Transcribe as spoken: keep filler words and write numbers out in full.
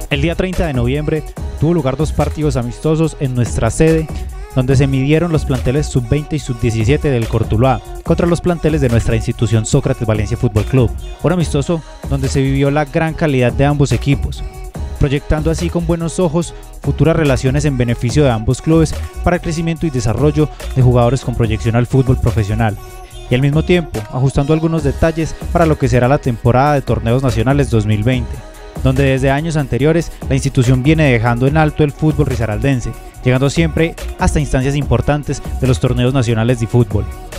El día treinta de noviembre tuvo lugar dos partidos amistosos en nuestra sede, donde se midieron los planteles sub veinte y sub diecisiete del Cortuluá contra los planteles de nuestra institución Sócrates Valencia Fútbol Club. Un amistoso donde se vivió la gran calidad de ambos equipos, proyectando así con buenos ojos futuras relaciones en beneficio de ambos clubes para el crecimiento y desarrollo de jugadores con proyección al fútbol profesional, y al mismo tiempo ajustando algunos detalles para lo que será la temporada de torneos nacionales dos mil veinte, donde desde años anteriores la institución viene dejando en alto el fútbol risaraldense, llegando siempre hasta instancias importantes de los torneos nacionales de fútbol.